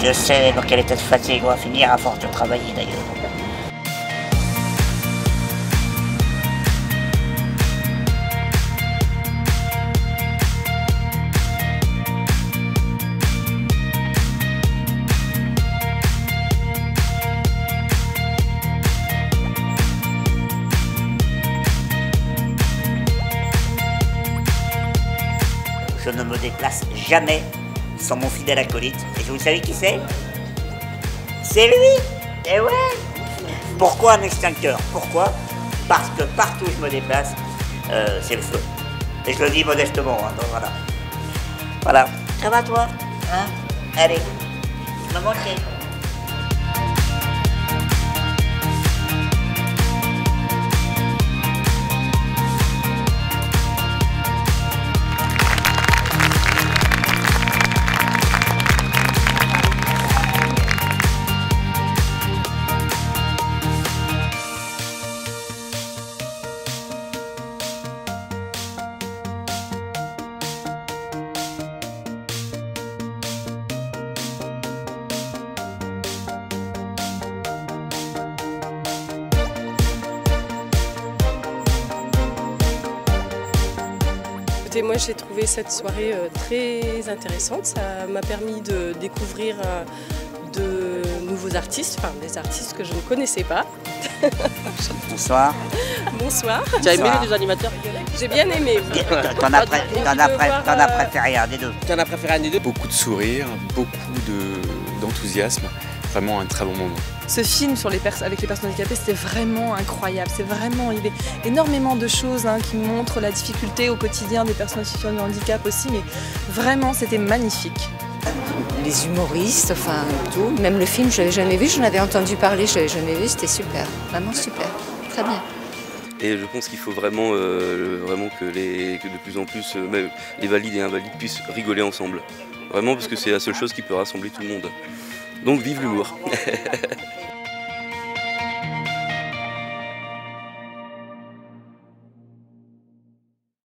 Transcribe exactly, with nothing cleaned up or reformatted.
Je sais dans quel état de fatigue on va finir à force de travailler d'ailleurs. Je ne me déplace jamais sans mon fidèle acolyte. Et vous savez qui c'est? C'est lui! Eh ouais! Pourquoi un extincteur? Pourquoi? Parce que partout où je me déplace, euh, c'est le feu. Et je le dis modestement, hein, donc voilà. Voilà. Ça va toi? Hein? Allez, tu m'as manqué. Et moi j'ai trouvé cette soirée très intéressante, ça m'a permis de découvrir de nouveaux artistes, enfin des artistes que je ne connaissais pas. Bonsoir. Bonsoir. Tu as aimé les deux animateurs? J'ai bien aimé. T'en as, pré as, pré as préféré un des deux? T'en as préféré un des deux? Beaucoup de sourires, beaucoup d'enthousiasme, de, vraiment un très bon moment. Ce film sur les avec les personnes handicapées, c'était vraiment incroyable. C'est vraiment, il y avait énormément de choses hein, qui montrent la difficulté au quotidien des personnes en situation de handicap aussi, mais vraiment, c'était magnifique. Les humoristes, enfin tout, même le film, je l'avais jamais vu, j'en avais entendu parler, je l'avais jamais vu, c'était super, vraiment super, très bien. Et je pense qu'il faut vraiment, euh, vraiment que, les, que de plus en plus, euh, même les valides et invalides puissent rigoler ensemble. Vraiment, parce que c'est la seule chose qui peut rassembler tout le monde. Donc vive l'humour.